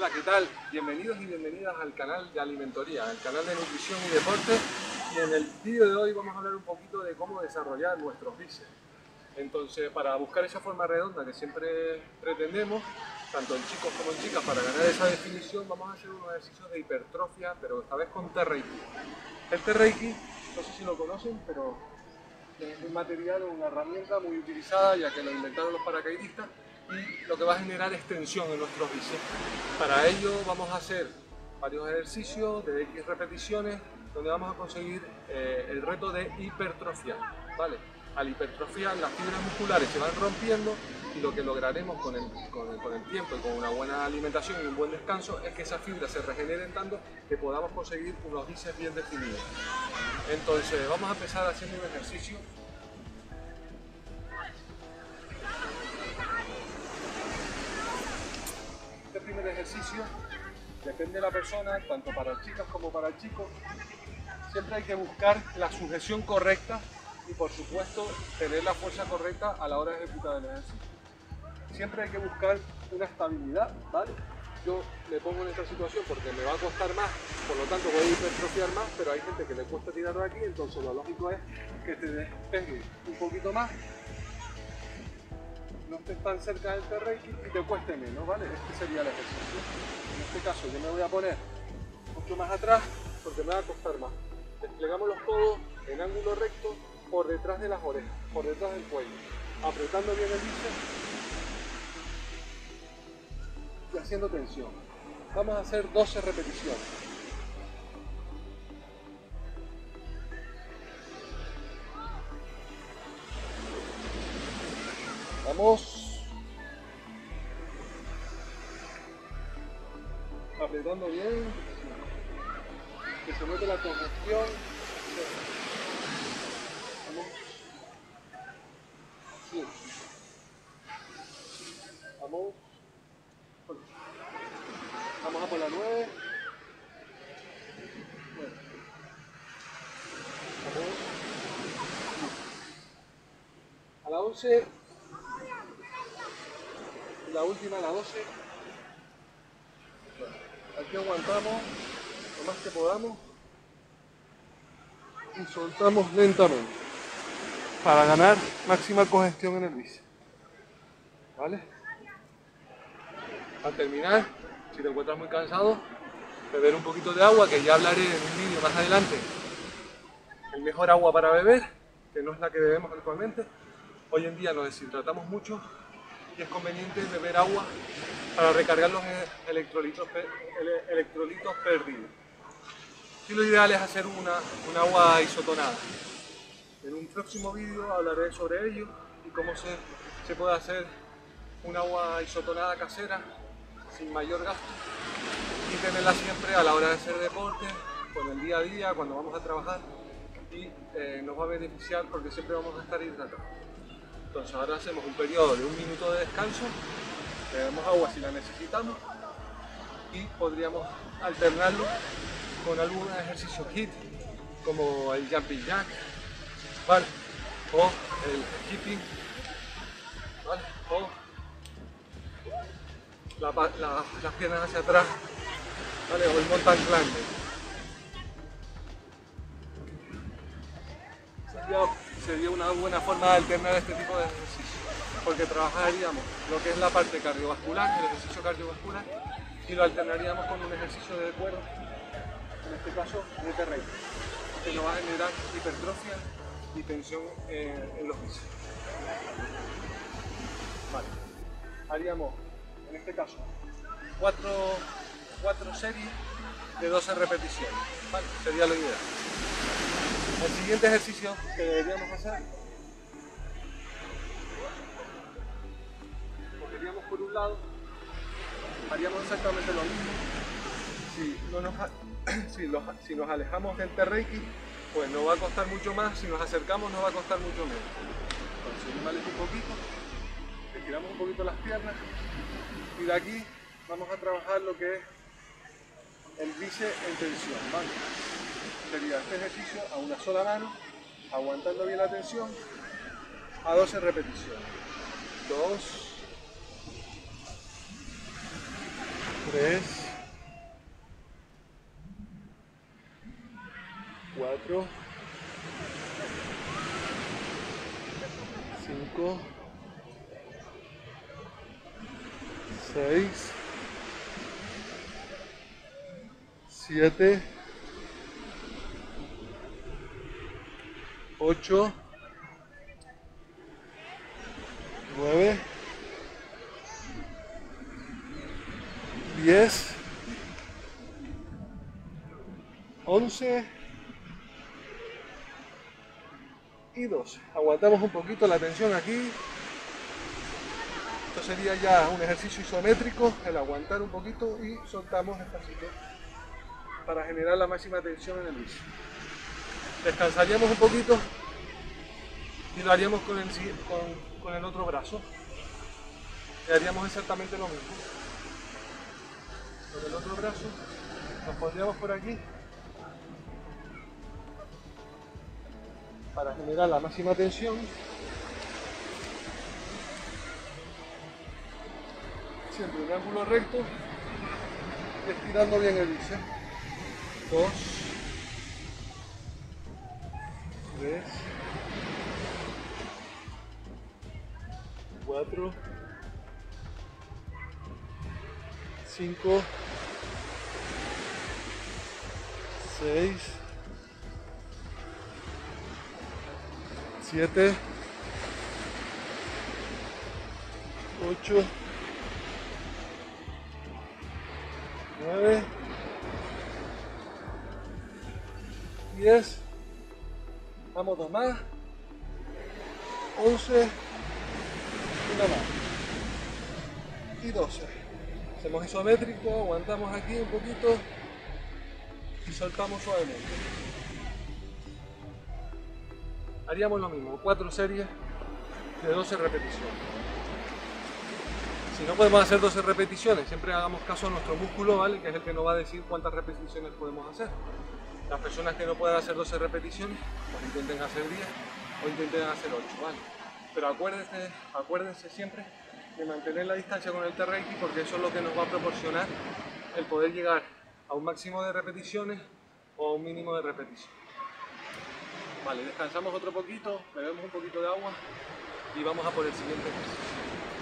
Hola, ¿qué tal? Bienvenidos y bienvenidas al canal de Alimentoría, el canal de nutrición y deporte. Y en el vídeo de hoy vamos a hablar un poquito de cómo desarrollar nuestros bíceps. Entonces, para buscar esa forma redonda que siempre pretendemos, tanto en chicos como en chicas, para ganar esa definición, vamos a hacer unos ejercicios de hipertrofia, pero esta vez con T-Reiki. El T-Reiki, no sé si lo conocen, pero es un material o una herramienta muy utilizada, ya que lo inventaron los paracaidistas, y lo que va a generar es tensión en nuestros bíceps. Para ello vamos a hacer varios ejercicios de X repeticiones, donde vamos a conseguir el reto de hipertrofia, ¿vale? Al hipertrofiar, las fibras musculares se van rompiendo y lo que lograremos con el tiempo y con una buena alimentación y un buen descanso es que esas fibras se regeneren tanto que podamos conseguir unos bíceps bien definidos. Entonces vamos a empezar haciendo un ejercicio. Este primer ejercicio depende de la persona, tanto para chicas como para chicos. Siempre hay que buscar la sujeción correcta y por supuesto tener la fuerza correcta a la hora de ejecutar el ejercicio. Siempre hay que buscar una estabilidad, ¿vale? Yo me pongo en esta situación porque me va a costar más, por lo tanto voy a hipertrofiar más, pero hay gente que le cuesta tirar de aquí, entonces lo lógico es que te despegues un poquito más, no estés tan cerca del T-Reiki y te cueste menos, ¿vale? Este sería el ejercicio. En este caso yo me voy a poner un poquito más atrás porque me va a costar más. Desplegamos los codos en ángulo recto por detrás de las orejas, por detrás del cuello, apretando bien el bíceps y haciendo tensión. Vamos a hacer 12 repeticiones. Vamos. Apretando bien, que se note la congestión. Vamos. Sí. Vamos. Vamos a por la 9. Bueno. Vamos. A la 11. Y la última, la 12. Bueno. Aquí aguantamos lo más que podamos y soltamos lentamente para ganar máxima congestión en el bíceps. ¿Vale? Al terminar, si te encuentras muy cansado, beber un poquito de agua, que ya hablaré en un vídeo más adelante. El mejor agua para beber, que no es la que bebemos actualmente. Hoy en día nos deshidratamos mucho y es conveniente beber agua para recargar los electrolitos perdidos. Y lo ideal es hacer un agua isotonada. En un próximo vídeo hablaré sobre ello y cómo se puede hacer un agua isotonada casera sin mayor gasto y tenerla siempre a la hora de hacer deporte, con el día a día, cuando vamos a trabajar, y nos va a beneficiar porque siempre vamos a estar hidratados. Entonces ahora hacemos un periodo de 1 minuto de descanso, bebemos agua si la necesitamos y podríamos alternarlo con algunos ejercicios HIIT como el jumping jack, ¿vale? O el skipping, ¿vale? O las piernas hacia atrás, ¿vale? O el mountain climber. Sería una buena forma de alternar este tipo de ejercicios, porque trabajaríamos lo que es la parte cardiovascular, el ejercicio cardiovascular, y lo alternaríamos con un ejercicio de cuerda, en este caso de T-Reiki, que nos va a generar hipertrofia y tensión en los bíceps. Vale. Haríamos, en este caso, 4 series de 12 repeticiones, ¿vale? Sería lo ideal. El siguiente ejercicio que deberíamos hacer, cogeríamos por un lado, haríamos exactamente lo mismo. Si nos alejamos del T-Reiki, pues nos va a costar mucho más. Si nos acercamos, nos va a costar mucho menos. Entonces yo me alejo un poquito, estiramos un poquito las piernas y de aquí vamos a trabajar lo que es el bíceps en tensión, ¿vale? Sería este ejercicio a una sola mano, aguantando bien la tensión, a 12 repeticiones. 2, 3, 4, 5, 6, 7, 8, 9, 10, 11 y 12. Aguantamos un poquito la tensión aquí. Esto sería ya un ejercicio isométrico, el aguantar un poquito y soltamos despacito para generar la máxima tensión en el bíceps. Descansaríamos un poquito y lo haríamos con el otro brazo. Y haríamos exactamente lo mismo. Con el otro brazo nos pondríamos por aquí para generar la máxima tensión. Siempre un ángulo recto, estirando bien el bíceps. 2, 3, 4, 5, 6, 7, 8, 9, 10, vamos dos más, 11, una más y 12. Hacemos isométrico, aguantamos aquí un poquito y soltamos suavemente. Haríamos lo mismo, 4 series de 12 repeticiones. Si no podemos hacer 12 repeticiones, siempre hagamos caso a nuestro músculo, ¿vale? Que es el que nos va a decir cuántas repeticiones podemos hacer. Las personas que no puedan hacer 12 repeticiones, pues intenten hacer 10 o intenten hacer 8, ¿vale? Pero acuérdense siempre de mantener la distancia con el T-Reiki, porque eso es lo que nos va a proporcionar el poder llegar a un máximo de repeticiones o a un mínimo de repeticiones. Vale, descansamos otro poquito, bebemos un poquito de agua y vamos a por el siguiente ejercicio.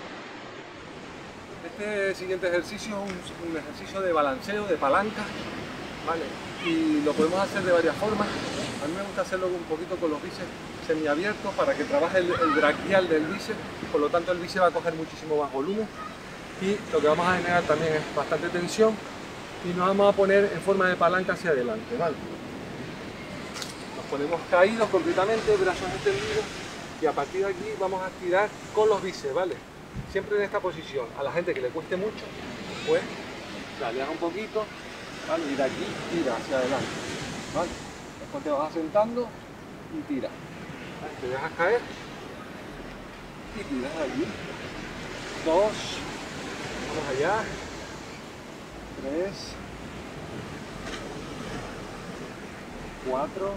Este siguiente ejercicio es un ejercicio de balanceo, de palanca, ¿vale? Y lo podemos hacer de varias formas. A mí me gusta hacerlo un poquito con los bíceps semiabiertos para que trabaje el braquial del bíceps, por lo tanto el bíceps va a coger muchísimo más volumen y lo que vamos a generar también es bastante tensión y nos vamos a poner en forma de palanca hacia adelante, ¿vale? Nos ponemos caídos completamente, brazos extendidos y a partir de aquí vamos a estirar con los bíceps, ¿vale? Siempre en esta posición. A la gente que le cueste mucho, pues dale un poquito, ¿vale? Y de aquí tira hacia adelante, ¿vale? Después te vas asentando y tira. ¿Vale? Te dejas caer y tiras allí. 2, vamos allá. 3, 4,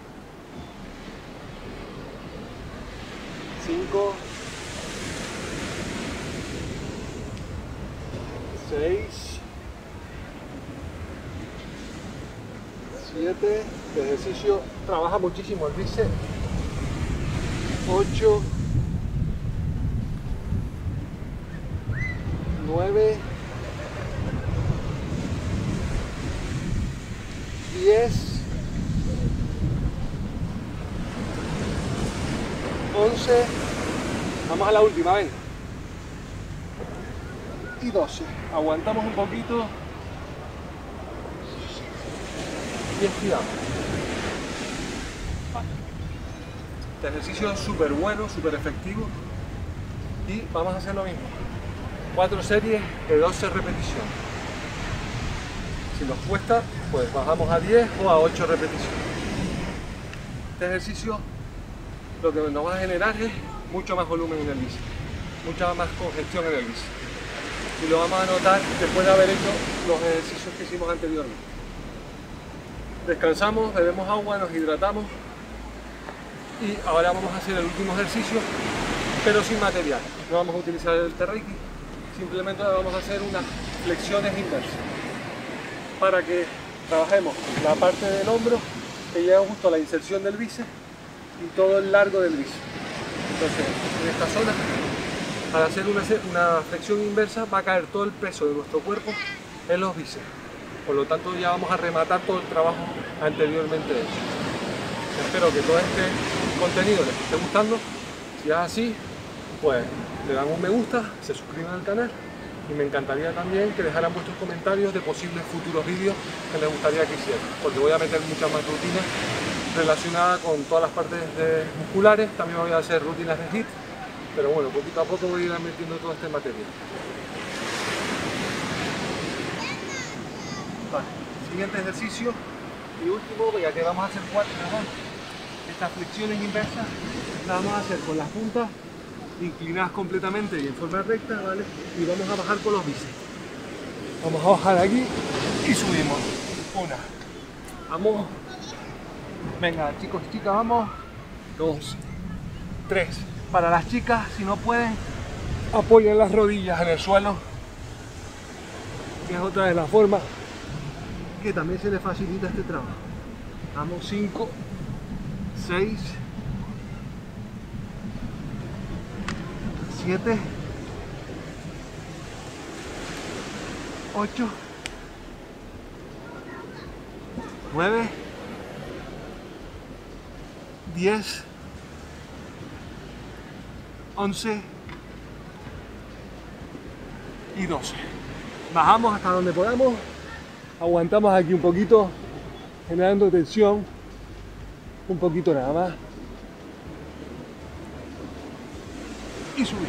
5, 6, 7, este ejercicio trabaja muchísimo el bíceps. 8, 9, 10, 11, vamos a la última, ven. Y 12. Aguantamos un poquito y estiramos. Vale. Este ejercicio es súper bueno, súper efectivo y vamos a hacer lo mismo. 4 series de 12 repeticiones. Si nos cuesta, pues bajamos a 10 o a 8 repeticiones. Este ejercicio lo que nos va a generar es mucho más volumen en el bíceps, mucha más congestión en el bíceps. Y lo vamos a notar después de haber hecho los ejercicios que hicimos anteriormente. Descansamos, bebemos agua, nos hidratamos y ahora vamos a hacer el último ejercicio, pero sin material. No vamos a utilizar el T-Reiki, simplemente vamos a hacer unas flexiones inversas para que trabajemos la parte del hombro que llega justo a la inserción del bíceps y todo el largo del bíceps. Entonces, en esta zona, al hacer una flexión inversa, va a caer todo el peso de nuestro cuerpo en los bíceps. Por lo tanto, ya vamos a rematar todo el trabajo anteriormente hecho. Espero que todo este contenido les esté gustando. Si es así, pues le dan un me gusta, se suscriban al canal y me encantaría también que dejaran vuestros comentarios de posibles futuros vídeos que les gustaría que hiciera, porque voy a meter muchas más rutinas relacionadas con todas las partes musculares. También voy a hacer rutinas de HIIT, pero bueno, poquito a poco voy a ir metiendo todo este material. Vale, siguiente ejercicio y último, ya que vamos a hacer 4 nada más. Estas flexiones inversas las vamos a hacer con las puntas inclinadas completamente y en forma recta, ¿vale? Y vamos a bajar con los bíceps. Vamos a bajar aquí y subimos. Una. Vamos. Venga, chicos y chicas, vamos. 2, 3. Para las chicas, si no pueden, apoyen las rodillas en el suelo, que es otra de las formas que también se les facilita este trabajo. Vamos, 5, 6, 7, 8, 9, 10, 11 y 12. Bajamos hasta donde podamos, aguantamos aquí un poquito, generando tensión, un poquito nada más, y subimos.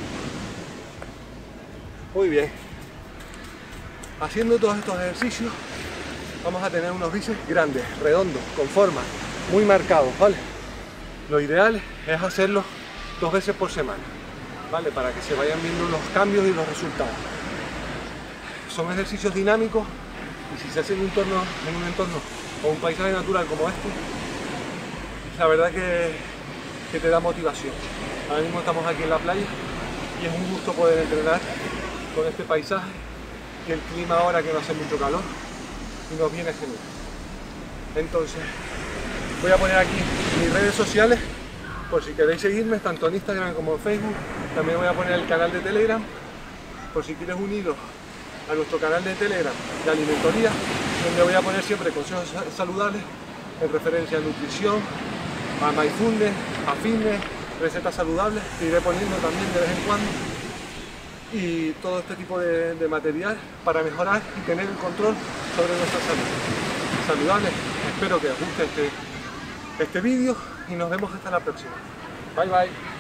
Muy bien. Haciendo todos estos ejercicios vamos a tener unos bíceps grandes, redondos, con forma, muy marcados, ¿vale? Lo ideal es hacerlo 2 veces por semana, ¿vale? Para que se vayan viendo los cambios y los resultados. Son ejercicios dinámicos y si se hace en un entorno o un paisaje natural como este, la verdad que te da motivación. Ahora mismo estamos aquí en la playa y es un gusto poder entrenar con este paisaje y el clima ahora que no hace mucho calor y nos viene genial. Entonces voy a poner aquí mis redes sociales por si queréis seguirme, tanto en Instagram como en Facebook. También voy a poner el canal de Telegram por si quieres uniros a nuestro canal de Telegram de Alimentoría, donde voy a poner siempre consejos saludables en referencia a nutrición, a mindfulness, a fitness, recetas saludables que iré poniendo también de vez en cuando, y todo este tipo de material para mejorar y tener el control sobre nuestra salud. Saludables, espero que os guste este vídeo y nos vemos hasta la próxima. Bye bye.